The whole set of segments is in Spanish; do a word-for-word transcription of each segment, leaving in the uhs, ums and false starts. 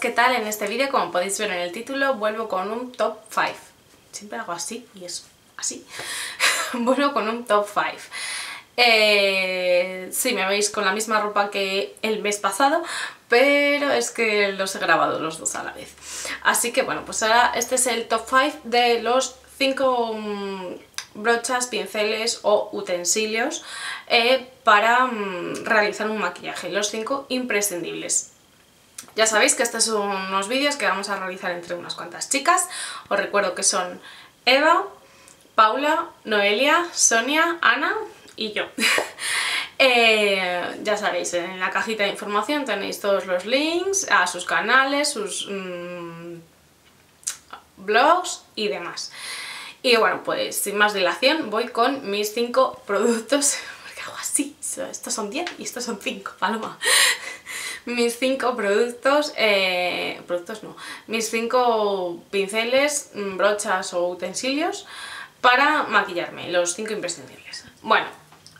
¿qué tal? En este vídeo, como podéis ver en el título, vuelvo con un top cinco. Siempre hago así y es así. Vuelvo con un top cinco. Eh, sí, me veis con la misma ropa que el mes pasado, pero es que los he grabado los dos a la vez. Así que bueno, pues ahora este es el top cinco de los cinco um, brochas, pinceles o utensilios eh, para um, realizar un maquillaje. Los cinco imprescindibles. Ya sabéis que estos son unos vídeos que vamos a realizar entre unas cuantas chicas. Os recuerdo que son Eva, Paula, Noelia, Sonia, Ana y yo. eh, ya sabéis, en la cajita de información tenéis todos los links a sus canales, sus mmm, blogs y demás. Y bueno, pues sin más dilación voy con mis cinco productos, porque hago así, estos son diez y estos son cinco, paloma. Mis cinco productos, eh, productos no, mis cinco pinceles, brochas o utensilios para maquillarme, los cinco imprescindibles. Bueno,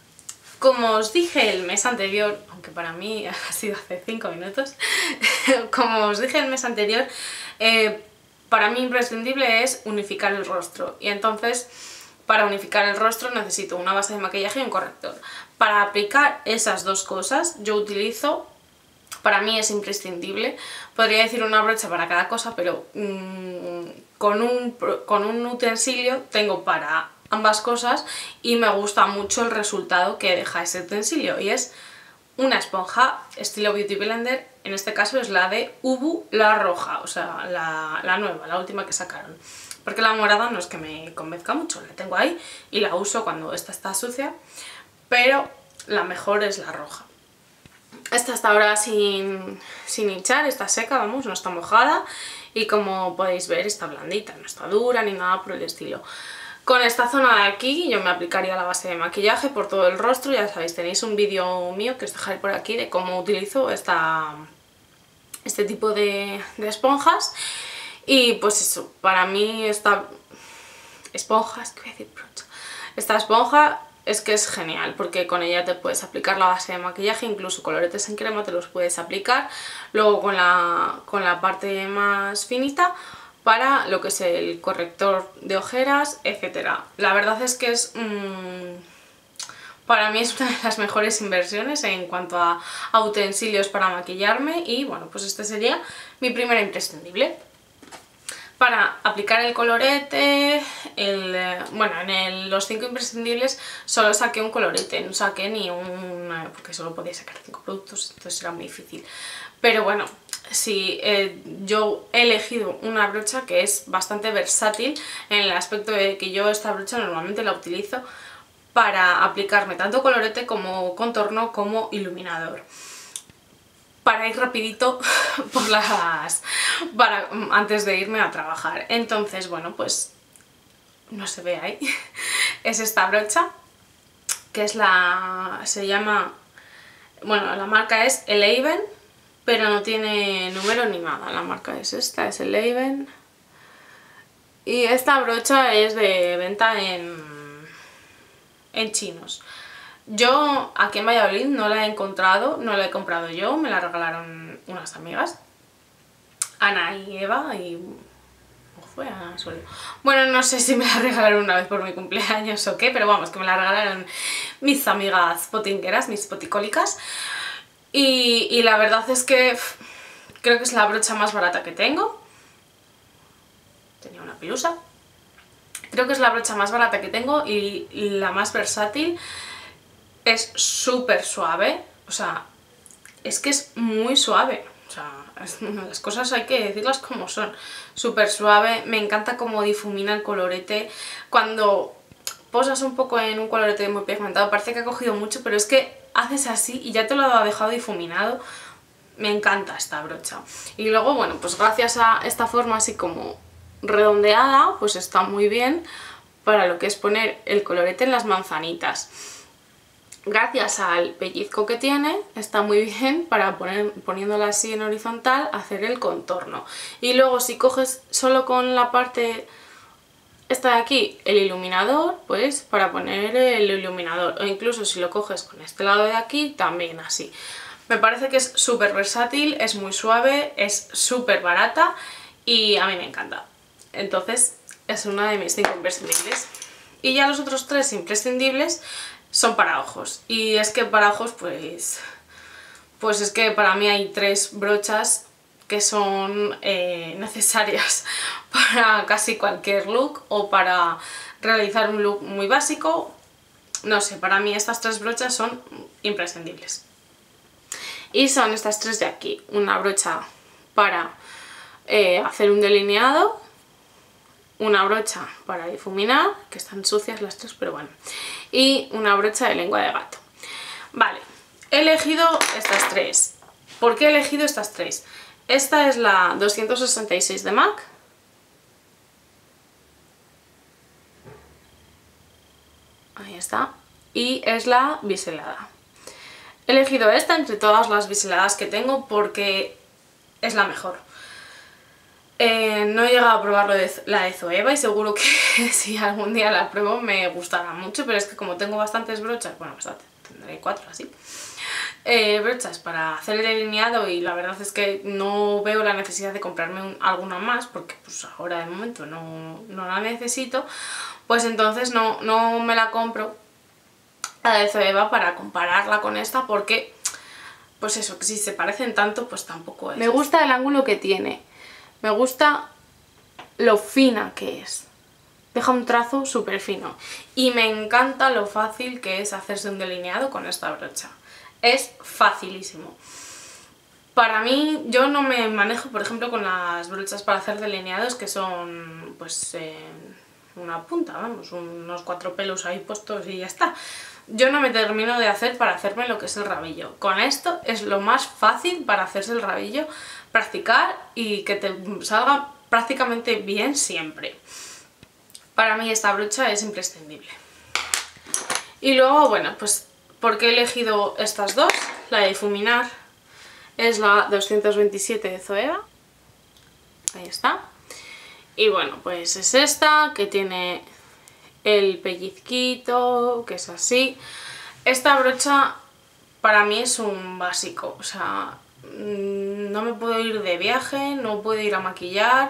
como os dije el mes anterior, aunque para mí ha sido hace cinco minutos, como os dije el mes anterior, eh, para mí imprescindible es unificar el rostro, y entonces para unificar el rostro necesito una base de maquillaje y un corrector. Para aplicar esas dos cosas yo utilizo, para mí es imprescindible, podría decir una brocha para cada cosa, pero mmm, con, un, con un utensilio tengo para ambas cosas y me gusta mucho el resultado que deja ese utensilio, y es una esponja estilo Beauty Blender. En este caso es la de Ubu, la roja, o sea, la, la nueva, la última que sacaron. Porque la morada no es que me convenzca mucho, la tengo ahí y la uso cuando esta está sucia, pero la mejor es la roja. Esta está ahora sin, sin hinchar, está seca, vamos, no está mojada, y como podéis ver está blandita, no está dura ni nada por el estilo. Con esta zona de aquí yo me aplicaría la base de maquillaje por todo el rostro. Ya sabéis, tenéis un vídeo mío que os dejaré por aquí de cómo utilizo esta, este tipo de, de esponjas. Y pues eso, para mí esta esponja, es que voy a decir brocha, esta esponja es que es genial, porque con ella te puedes aplicar la base de maquillaje, incluso coloretes en crema te los puedes aplicar, luego con la, con la parte más finita para lo que es el corrector de ojeras, etcétera. La verdad es que es mmm, para mí es una de las mejores inversiones en cuanto a, a utensilios para maquillarme, y bueno, pues este sería mi primera imprescindible. Para aplicar el colorete, el, bueno, en el, los cinco imprescindibles solo saqué un colorete, no saqué ni un, porque solo podía sacar cinco productos, entonces era muy difícil. Pero bueno, sí, eh, yo he elegido una brocha que es bastante versátil en el aspecto de que yo esta brocha normalmente la utilizo para aplicarme tanto colorete como contorno como iluminador, para ir rapidito por las, para, antes de irme a trabajar. Entonces, bueno, pues no se ve ahí, es esta brocha, que es la, se llama, bueno, la marca es Eleven, pero no tiene número ni nada. La marca es esta, es Eleven, y esta brocha es de venta en, en chinos. Yo aquí en Valladolid no la he encontrado, no la he comprado yo, me la regalaron unas amigas, Ana y Eva, y... ¿o fue Ana solo? Bueno, no sé si me la regalaron una vez por mi cumpleaños o qué, pero vamos, que me la regalaron mis amigas potingueras, mis poticólicas, y, y la verdad es que pff, creo que es la brocha más barata que tengo. Tenía una pelusa. Creo que es la brocha más barata que tengo y la más versátil. Es súper suave, o sea, es que es muy suave, o sea, es, las cosas hay que decirlas como son. Súper suave, me encanta cómo difumina el colorete. Cuando posas un poco en un colorete muy pigmentado parece que ha cogido mucho, pero es que haces así y ya te lo ha dejado difuminado. Me encanta esta brocha. Y luego, bueno, pues gracias a esta forma así como redondeada, pues está muy bien para lo que es poner el colorete en las manzanitas. Gracias al pellizco que tiene, está muy bien para poner, poniéndola así en horizontal, hacer el contorno. Y luego si coges solo con la parte esta de aquí, el iluminador, pues para poner el iluminador. O incluso si lo coges con este lado de aquí, también así. Me parece que es súper versátil, es muy suave, es súper barata y a mí me encanta. Entonces es una de mis cinco imprescindibles. Y ya los otros tres imprescindibles son para ojos. Y es que para ojos pues... Pues es que para mí hay tres brochas que son eh, necesarias para casi cualquier look o para realizar un look muy básico. No sé, para mí estas tres brochas son imprescindibles. Y son estas tres de aquí. Una brocha para eh, hacer un delineado, una brocha para difuminar, que están sucias las tres, pero bueno, y una brocha de lengua de gato. Vale, he elegido estas tres. ¿Por qué he elegido estas tres? Esta es la doscientos sesenta y seis de MAC. Ahí está. Y es la biselada. He elegido esta entre todas las biseladas que tengo porque es la mejor. Eh, no he llegado a probar de la de Zoeva y seguro que si algún día la pruebo me gustará mucho, pero es que como tengo bastantes brochas, bueno, bastante, tendré cuatro así, eh, brochas para hacer el delineado y la verdad es que no veo la necesidad de comprarme un, alguna más porque pues ahora de momento no, no la necesito, pues entonces no, no me la compro, la de Zoeva, para compararla con esta porque, pues eso, que si se parecen tanto pues tampoco es. Me gusta el ángulo que tiene. Me gusta lo fina que es. Deja un trazo súper fino. Y me encanta lo fácil que es hacerse un delineado con esta brocha. Es facilísimo. Para mí, yo no me manejo, por ejemplo, con las brochas para hacer delineados que son, pues, eh, una punta, vamos, unos cuatro pelos ahí puestos y ya está. Yo no me termino de hacer para hacerme lo que es el rabillo. Con esto es lo más fácil para hacerse el rabillo, practicar y que te salga prácticamente bien siempre. Para mí esta brocha es imprescindible. Y luego, bueno, pues, ¿por qué he elegido estas dos? La de difuminar es la doscientos veintisiete de Zoeva. Ahí está. Y bueno, pues es esta, que tiene el pellizquito, que es así. Esta brocha para mí es un básico, o sea, no me puedo ir de viaje, no puedo ir a maquillar,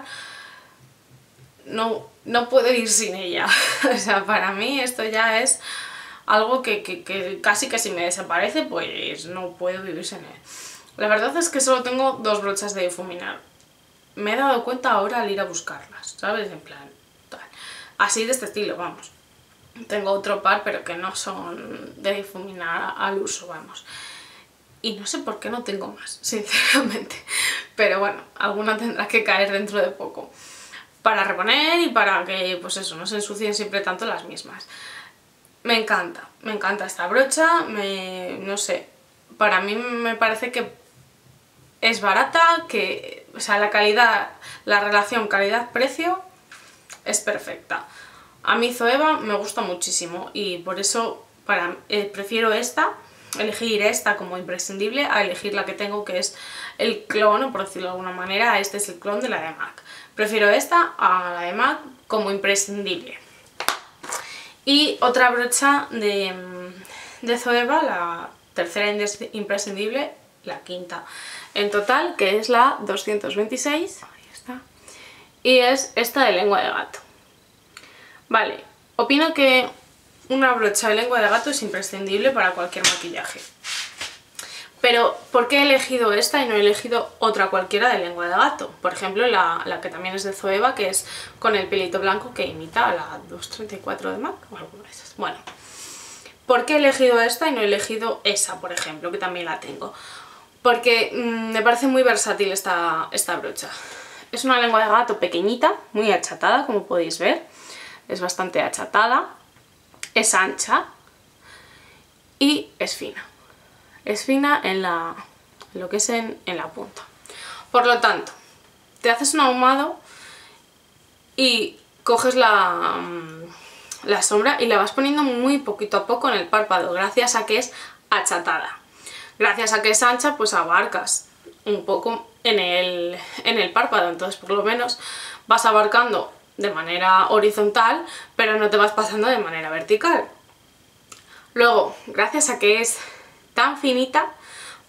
no, no puedo ir sin ella. O sea, para mí esto ya es algo que, que, que casi que si me desaparece pues no puedo vivir sin él. La verdad es que solo tengo dos brochas de difuminar. Me he dado cuenta ahora al ir a buscarlas, ¿sabes? En plan, tal. Así de este estilo, vamos. Tengo otro par, pero que no son de difuminar al uso, vamos. Y no sé por qué no tengo más, sinceramente. Pero bueno, alguna tendrá que caer dentro de poco. Para reponer y para que, pues eso, no se ensucien siempre tanto las mismas. Me encanta, me encanta esta brocha, me, no sé, para mí me parece que es barata, que, o sea, la calidad, la relación calidad-precio es perfecta. A mí Zoeva me gusta muchísimo y por eso para, eh, prefiero esta, elegir esta como imprescindible a elegir la que tengo, que es el clon, por decirlo de alguna manera. Este es el clon de la de MAC. Prefiero esta a la de MAC como imprescindible. Y otra brocha de, de Zoeva, la tercera imprescindible, la quinta en total, que es la doscientos veintiséis. Ahí está. Y es esta de lengua de gato. Vale, opino que una brocha de lengua de gato es imprescindible para cualquier maquillaje. Pero, ¿por qué he elegido esta y no he elegido otra cualquiera de lengua de gato? Por ejemplo, la, la que también es de Zoeva, que es con el pelito blanco que imita a la doscientos treinta y cuatro de MAC o alguna de esas. Bueno, ¿por qué he elegido esta y no he elegido esa, por ejemplo, que también la tengo? Porque mmm, me parece muy versátil esta, esta brocha. Es una lengua de gato pequeñita, muy achatada, como podéis ver. Es bastante achatada, es ancha y es fina. Es fina en, la, en lo que es en, en la punta. Por lo tanto, te haces un ahumado y coges la, la sombra y la vas poniendo muy poquito a poco en el párpado, gracias a que es achatada. Gracias a que es ancha, pues abarcas un poco en el, en el párpado, entonces por lo menos vas abarcando de manera horizontal, pero no te vas pasando de manera vertical. Luego, gracias a que es tan finita,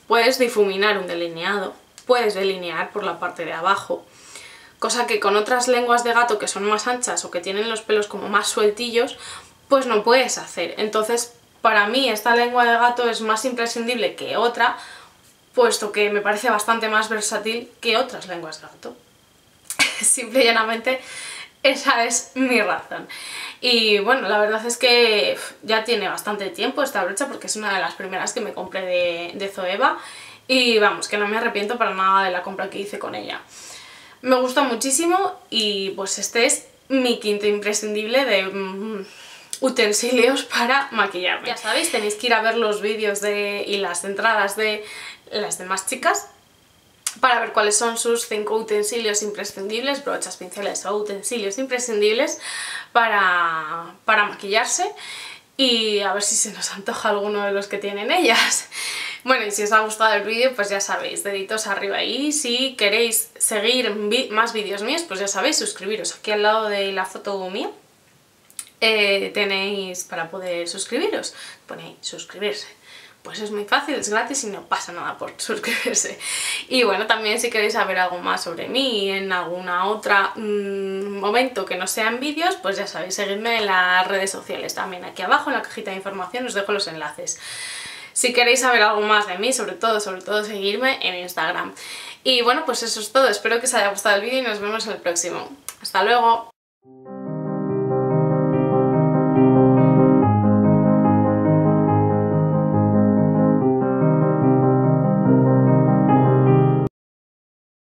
puedes difuminar un delineado, puedes delinear por la parte de abajo, cosa que con otras lenguas de gato que son más anchas o que tienen los pelos como más sueltillos, pues no puedes hacer. Entonces, para mí esta lengua de gato es más imprescindible que otra, puesto que me parece bastante más versátil que otras lenguas de gato. Simple y llanamente esa es mi razón. Y bueno, la verdad es que ya tiene bastante tiempo esta brocha porque es una de las primeras que me compré de, de Zoeva y vamos, que no me arrepiento para nada de la compra que hice con ella. Me gusta muchísimo y pues este es mi quinto imprescindible de mm, utensilios para maquillarme. Ya sabéis, tenéis que ir a ver los vídeos de, y las entradas de las demás chicas para ver cuáles son sus cinco utensilios imprescindibles, brochas, pinceles o utensilios imprescindibles para, para maquillarse, y a ver si se nos antoja alguno de los que tienen ellas. Bueno, y si os ha gustado el vídeo, pues ya sabéis, deditos arriba ahí. Si queréis seguir más vídeos míos, pues ya sabéis, suscribiros. Aquí al lado de la foto mía eh, tenéis para poder suscribiros, ponéis suscribirse. Pues es muy fácil, es gratis y no pasa nada por suscribirse. Y bueno, también si queréis saber algo más sobre mí en alguna otra mmm, momento que no sean vídeos, pues ya sabéis, seguidme en las redes sociales también. Aquí abajo en la cajita de información os dejo los enlaces. Si queréis saber algo más de mí, sobre todo, sobre todo seguirme en Instagram. Y bueno, pues eso es todo. Espero que os haya gustado el vídeo y nos vemos en el próximo. ¡Hasta luego!